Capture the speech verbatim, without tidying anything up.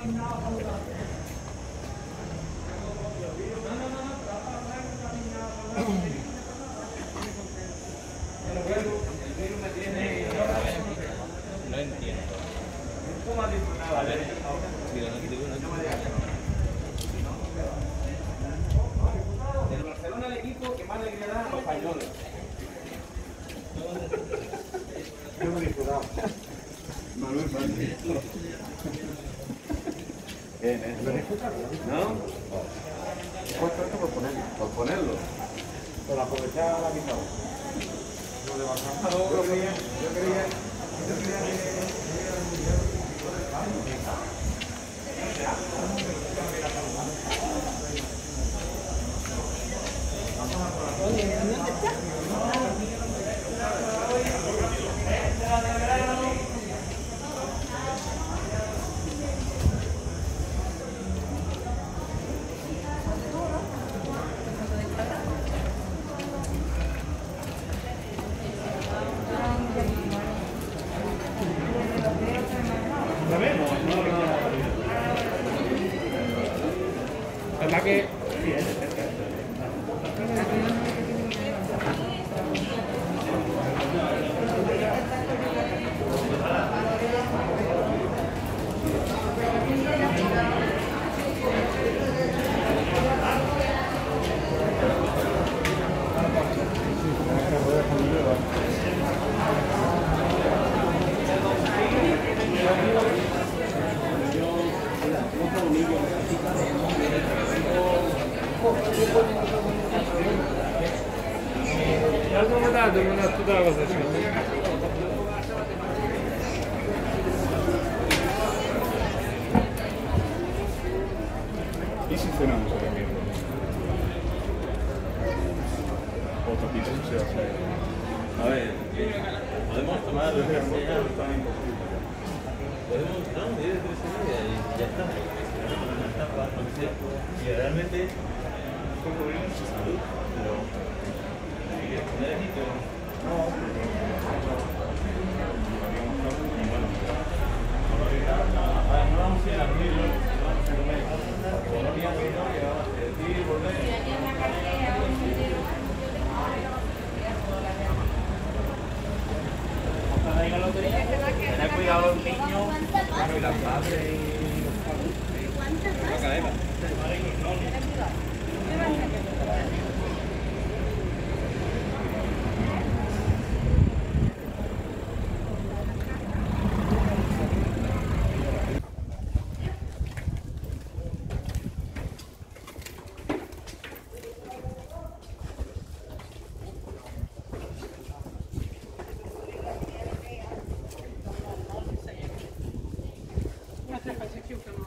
No entiendo. Del Barcelona el equipo que más alegría da a los españoles. Yo me he disfrutado. Manuel Fernández. Bien, ¿eh? ¿No? ¿Cuánto esto por ponerlo? Por ponerlo. Por aprovechar la mitad. Lo de Barcelona. Yo creía, yo creía, yo creía que... ¿Verdad que? Ya no me da, no me da tutta la cosa. ¿Y si cenamos ahora mismo? Otra pizza se hace. A ver, podemos tomar lo que sea. Podemos, no, diez de tres y media y ya está. Una tapa, lo que sea. Y realmente, con problemas de salud, pero. ¿Quieres poner aquí? Pero. No, no vamos a ir a abrirlo. Tener cuidado los niños y las madres y los padres. La cadena. Una cepa, se chiuca.